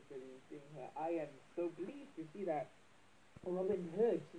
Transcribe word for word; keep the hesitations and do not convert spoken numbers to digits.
interested in seeing her. I am so pleased to see that Robin Hood